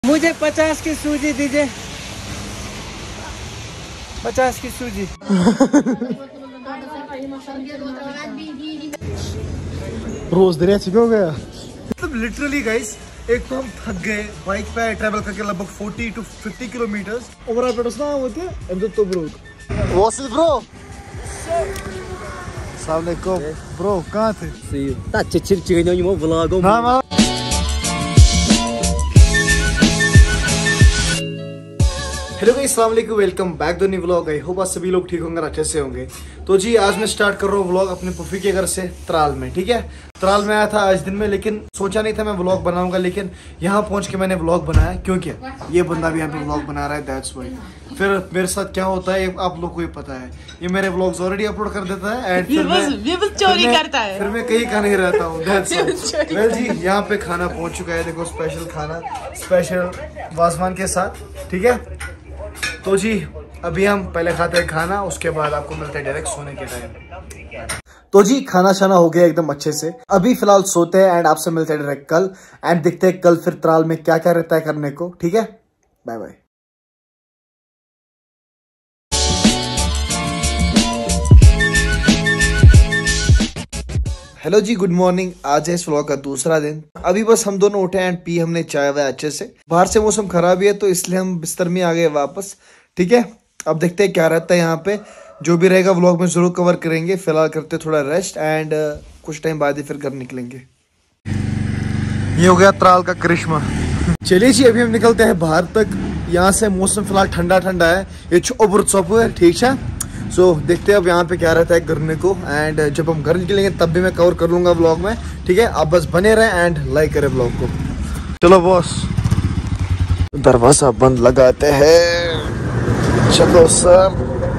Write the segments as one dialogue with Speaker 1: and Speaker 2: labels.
Speaker 1: मुझे 50 की सूजी दीजिए, 50 की सूजी।
Speaker 2: रोज दरिया हो गया।
Speaker 1: मतलब लिटरली गाइस, एक तो हम थक गए बाइक पे ट्रैवल करके लगभग 40 to 50 किलोमीटर्स।
Speaker 2: Overall पेट्रोल होते हैं तो ब्रो वासिल ब्रो सामने को ब्रो कहाँ थे?
Speaker 3: Tá tirando de uma vlog.
Speaker 2: हाँ हेलो गाइस, अस्सलाम वालेकुम, welcome back to new vlog. I hope आप सभी लोग ठीक होंगे, अच्छे से होंगे। तो जी आज मैं स्टार्ट कर रहा हूँ व्लॉग अपने पुफी के घर से त्राल में। ठीक है, त्राल में आया था आज दिन में, लेकिन सोचा नहीं था मैं व्लॉग बनाऊंगा, लेकिन यहाँ पहुंच के मैंने व्लॉग बनाया क्योंकि ये बंदा भी यहाँ पे व्लॉग बना रहा है, दैट्स व्हाई। फिर मेरे साथ क्या होता है आप लोग को ही पता है, ये मेरे व्लॉग्स ऑलरेडी अपलोड कर देता है एंड
Speaker 4: चोरी करता है,
Speaker 2: फिर मैं कहीं का नहीं रहता हूँ। वेल जी, यहाँ पे खाना पहुंच चुका है, देखो स्पेशल खाना, स्पेशल वाजवान के साथ। ठीक है, तो जी अभी हम पहले खाते हैं खाना, उसके बाद आपको मिलते हैं डायरेक्ट सोने के टाइम। तो जी खाना शाना हो गया एकदम अच्छे से, अभी फिलहाल सोते हैं एंड आपसे मिलते हैं डायरेक्ट कल एंड दिखते हैं कल फिर त्राल में क्या क्या रहता है करने को। ठीक है, बाय बाय। हेलो जी, गुड मॉर्निंग। आज है इस व्लॉग का दूसरा दिन। अभी बस हम दोनों उठे एंड पी हमने चाय वाय अच्छे से। बाहर से मौसम खराब ही है तो इसलिए हम बिस्तर में आ गए वापस। ठीक है, अब देखते हैं क्या रहता है यहाँ पे, जो भी रहेगा व्लॉग में जरूर कवर करेंगे। फिलहाल करते थोड़ा रेस्ट एंड कुछ टाइम बाद ही फिर घर निकलेंगे। ये हो गया त्राल का करिश्मा। चलिए जी अभी हम निकलते हैं बाहर तक। यहाँ से मौसम फिलहाल ठंडा ठंडा है, ये चौबर चौप है। ठीक है, सो देखते हैं अब यहाँ पे क्या रहता है करने को एंड जब हम घर निकलेंगे तब भी मैं कवर कर लूंगा व्लॉग में। ठीक है, आप बस बने रहें एंड लाइक करें व्लॉग को। चलो बॉस, दरवाजा बंद लगाते हैं, चलो सर।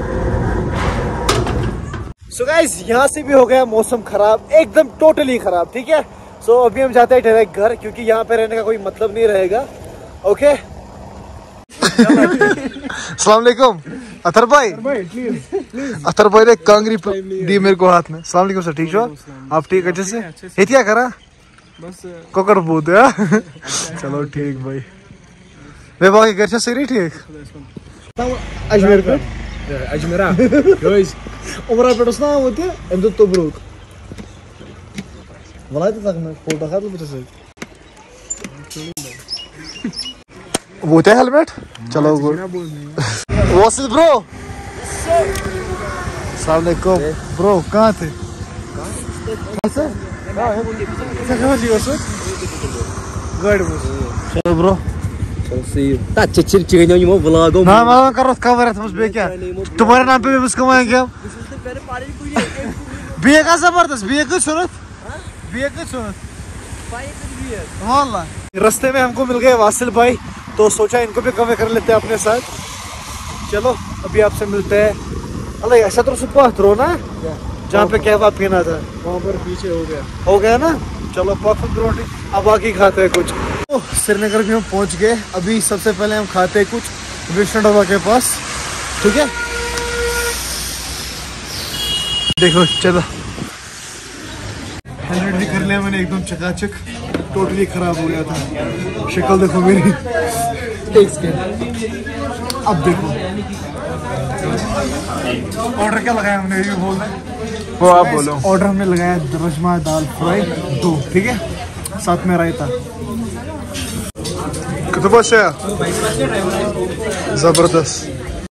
Speaker 2: सो गाइस, यहाँ से भी हो गया मौसम खराब, एकदम टोटली खराब। ठीक है, सो अभी हम जाते हैं डायरेक्ट घर, क्योंकि यहाँ पे रहने का कोई मतलब नहीं रहेगा। ओके, अस्सलाम वालेकुम। अतर भाई, अतर भाई ने कांगरी दी मेरे को हाथ में। अस्सलाम वालेकुम सर, ठीक हो आप? ठीक अच्छे से? ये क्या करा? बस कोकर बूद है। चलो ठीक भाई। वे बाकी घर से सही ठीक? अजमेर पे अजमेरा गाइस ओवरऑल पेट्रोल होते हैं तो ब्रोक वाला तक मैं फोटो खा लो से वो है हेलमेट। चलो वासिल ब्रो सामने को ब्रो कहाँ थे? चलो bro,
Speaker 3: Tá tirando de uma vlog.
Speaker 2: ना करो कवर है मुझे क्या, तुम्हारे नाम पे भी मुझको मांगे हम। बीए का जबरदस्त, बीए की सूरत, बीए की सूरत वाला। रास्ते में हमको मिल गए वासिल भाई, तो सोचा इनको भी कवर कर लेते हैं अपने साथ। चलो अभी आपसे मिलते हैं। अरे ऐसा तो सुपर थ्रो ना, जहाँ पे क्या बात पीना था वहाँ पर पीछे हो गया ना। चलो परफेक्ट रोटी, अब बाकी खाते हैं कुछ। तो श्रीनगर में हम पहुँच गए। अभी सबसे पहले हम खाते हैं कुछ वैष्णो ढाबा के पास। ठीक है, देखो चलो हेलमेट भी कर लिया मैंने, एकदम चकाचक, टोटली खराब हो गया था। शक्ल देखो मेरी, अब देखो ऑर्डर क्या लगाया हमने, ये बोल रहे वो आप बोलो। ऑर्डर हमने लगाया रजमा दाल फ्राई 2। ठीक है, साथ में रायता। कितना से जबरदस्त।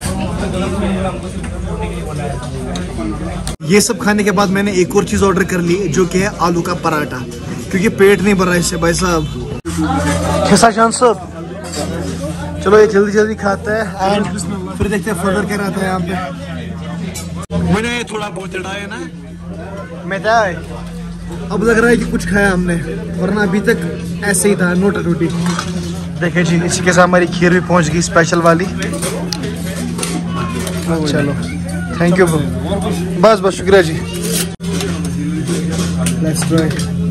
Speaker 2: ये सब खाने के बाद मैंने एक और चीज ऑर्डर कर ली, जो कि है आलू का पराठा, क्योंकि पेट नहीं भर रहा है इससे भाई साहब। कैसा चांस सब? चलो ये जल्दी जल्दी खाते हैं एंड फिर देखते हैं फर्दर क्या रहता है यहाँ पे। मैंने थोड़ा बहुत चढ़ाया ना मैदाई, अब लग रहा है कि कुछ खाया हमने, वरना अभी तक ऐसे ही था, नोटा टूटी। देखिए जी, इसी के साथ हमारी खीर भी पहुंच गई, स्पेशल वाली। चलो थैंक यू, बस बस शुक्रिया जी। Let's try.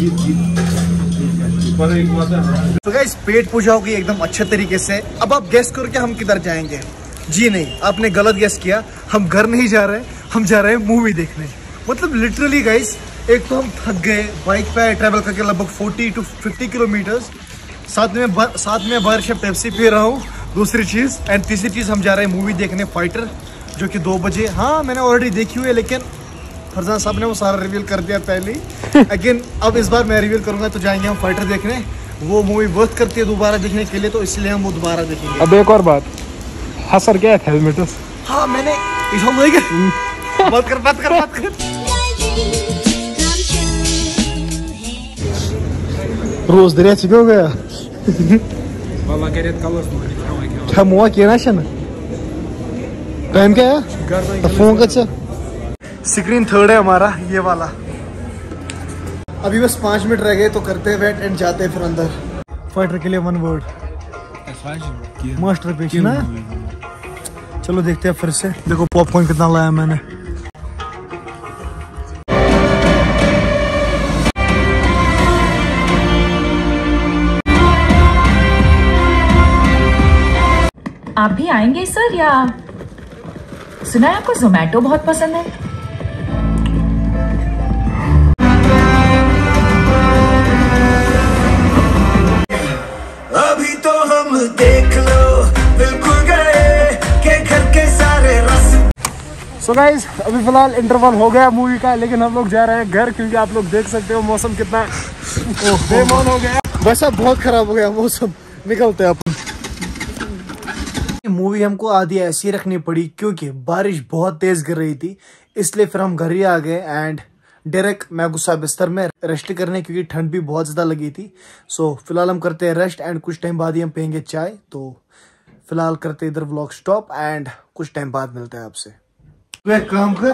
Speaker 2: तो गाइस, पेट पूजा हो गई एकदम अच्छे तरीके से। अब आप गेस करो कि हम किधर जाएंगे। जी नहीं, आपने गलत गेस किया, हम घर नहीं जा रहे, हम जा रहे हैं मूवी देखने। मतलब लिटरली गाइस, एक तो हम थक गए बाइक पे ट्रैवल करके लगभग 40 to 50 किलोमीटर्स।
Speaker 1: साथ में बारिश पेप्सी पी रहा हूँ, दूसरी चीज। एंड तीसरी चीज हम जा रहे हैं मूवी देखने फाइटर, जो कि 2 बजे। हाँ मैंने ऑलरेडी देखी हुई है, लेकिन फरजान साहब ने वो सारा रिवील कर दिया पहले ही। लेकिन अब इस बार मैं रिवील करूंगा, तो जाएंगे हम फाइटर देखने। वो मूवी वर्थ करती है दोबारा देखने के लिए, तो इसलिए हम वो दोबारा देखेंगे।
Speaker 5: अब एक और बात, हसर क्या है हेलमेट?
Speaker 1: हाँ मैंने बात कर रोज दरिया क्यों गया? मुआ किया ना शन टाइम क्या है? फोन का स्क्रीन 3rd है हमारा, ये वाला। अभी बस 5 मिनट रह गए, तो करते हैं वेट एंड जाते हैं फिर अंदर। फाइटर के लिए 1 वर्ड, मास्टर पीस ना। चलो देखते हैं फिर से। देखो पॉपकॉर्न कितना लाया मैंने।
Speaker 6: आप भी आएंगे सर, या सुना है आपको जोमैटो बहुत पसंद है?
Speaker 7: अभी तो हम देख लो बिल्कुल गए के घर के सारे रस।
Speaker 5: सो गाइस, अभी फिलहाल इंटरवल हो गया मूवी का, लेकिन हम लोग जा रहे हैं घर, क्योंकि आप लोग देख सकते हो मौसम कितना बेमान हो गया।
Speaker 1: वैसा बहुत खराब हो गया मौसम, निकलते हैं अपन। मूवी हमको आधी ऐसी रखनी पड़ी क्योंकि बारिश बहुत तेज गिर रही थी, इसलिए फिर हम घर ही आ गए। एंड डायरेक्ट मैं गुस्सा बिस्तर में रेस्ट करने, क्योंकि ठंड भी बहुत ज्यादा लगी थी। सो फिलहाल हम करते हैं रेस्ट, एंड कुछ टाइम बाद ही हम पियेंगे चाय। तो फिलहाल करते इधर व्लॉग स्टॉप, एंड कुछ टाइम बाद मिलते हैं आपसे। तो एक काम कर,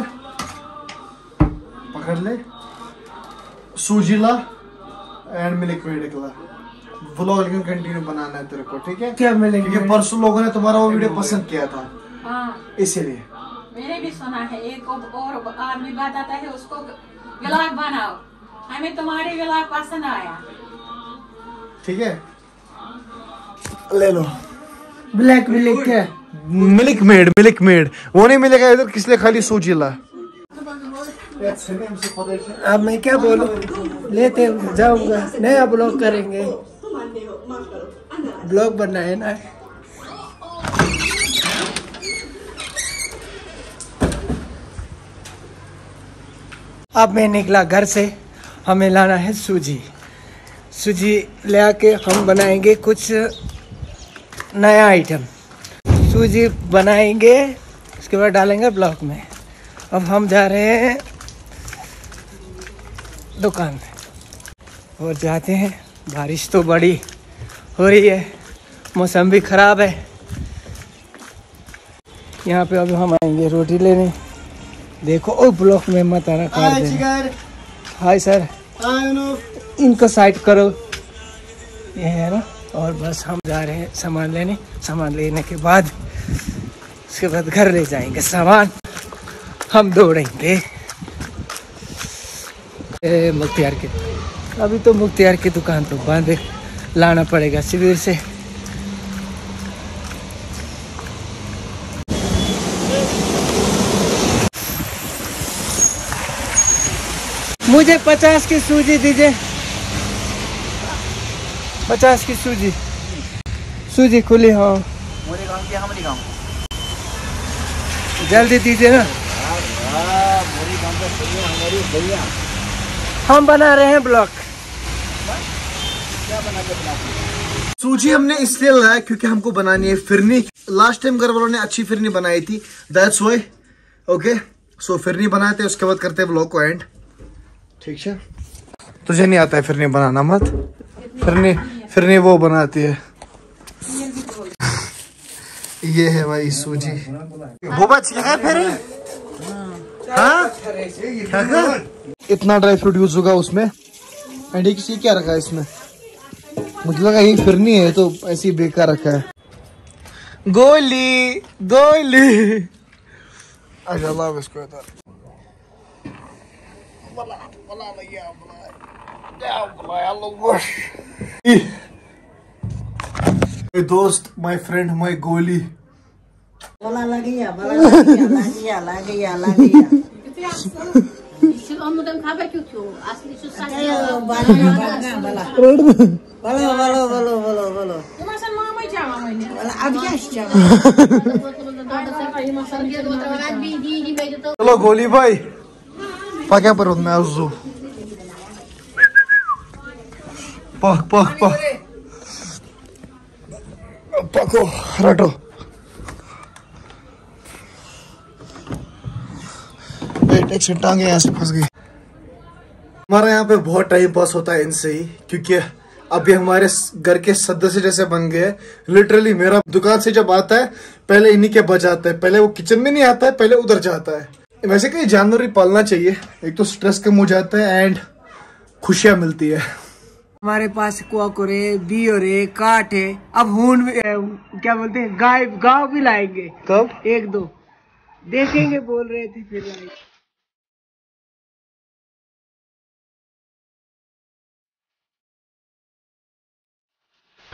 Speaker 1: पकड़ ले सूजी ला एंड मिल्क मेड ला। व्लॉग कंटिन्यू बनाना है तेरे को, ठीक है? क्या मिलेंगे? क्योंकि परसों लोगों ने तुम्हारा वो वीडियो पसंद किया था। हाँ। इसीलिए
Speaker 8: मैंने भी सुना है, एक और आदमी बताता है उसको व्लॉग बनाओ, हमें तुम्हारे व्लॉग पसंद आया।
Speaker 1: ठीक है, ले लो।
Speaker 9: ब्लैक मिल्क क्या?
Speaker 1: मिल्क मेड वो नहीं मिलेगा इधर, किस लिए खाली सूजी ला।
Speaker 9: अब मैं क्या बोलूं, लेते जाऊंगा, नया ब्लॉग करेंगे। ब्लॉग बनना है ना। अब मैं निकला घर से, हमें लाना है सूजी ले आके हम बनाएंगे कुछ नया आइटम। सूजी बनाएंगे, उसके बाद डालेंगे ब्लॉग में। अब हम जा रहे हैं दुकान में और जाते हैं। बारिश तो बड़ी हो रही है, मौसम भी ख़राब है। यहाँ पे अब हम आएंगे रोटी लेने। देखो ओ ब्लॉक में मत आना, काट देना। हाय सर, इनको साइड करो, ये है ना। और बस हम जा रहे हैं सामान लेने। सामान लेने के बाद उसके बाद घर ले जाएंगे सामान, हम दौड़ेंगे मुख्तियार के। अभी तो मुख्तियार की दुकान तो बंद है, लाना पड़ेगा शिविर से। मुझे 50 की सूजी दीजिए, 50 की सूजी खुली। हाँ जल्दी दीजिए ना, हम बना रहे हैं ब्लॉग।
Speaker 1: सूजी हमने इसलिए लाया क्योंकि हमको बनानी है फिरनी। लास्ट टाइम घर वालों ने अच्छी फिरनी बनाई थी, that's why. Okay, so phirni बनाते हैं, उसके बाद करते हैं ब्लॉग को एंड। ठीक है, तुझे नहीं आता है फिरनी बनाना? मत फिरनी वो बनाती है। ये है भाई सूजी। वो बच गया फिर। हाँ क्या इतना ड्राई फ्रूट यूज होगा उसमें। एंड किसी क्या रखा है इसमें? मुझे लगा ये फिरनी है, तो ऐसी बेकार रखा है। गोली अच्छा लाओ इसको इधर। दोस्त, माय फ्रेंड, माय गोली।
Speaker 9: बोला लगिया
Speaker 1: चलो गोली भाई पाक्या परत मैं उजू पक पक पक पको रटो टांगे यहाँ से फंस गई। हमारा यहाँ पे बहुत टाइम पास होता है इनसे ही, क्योंकि अभी हमारे घर के सदस्य जैसे बन गए। लिटरली मेरा दुकान से जब आता है पहले इन्हीं के बच आता है, पहले वो किचन में नहीं आता है, पहले उधर जाता है। वैसे कहीं जानवर ही पालना चाहिए, एक तो स्ट्रेस कम हो जाता है एंड खुशियां मिलती है।
Speaker 9: हमारे पास कुआकुरे बियर है, काट है, अब हून क्या बोलते हैं गाय गाँव भी लाएंगे।
Speaker 1: कब?
Speaker 9: 1-2 देखेंगे, बोल रहे थे फिर लाएंगे।